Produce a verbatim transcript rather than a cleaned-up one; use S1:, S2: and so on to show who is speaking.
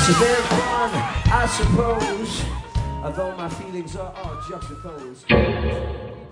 S1: So they're fun, I suppose, although my feelings are all juxtaposed.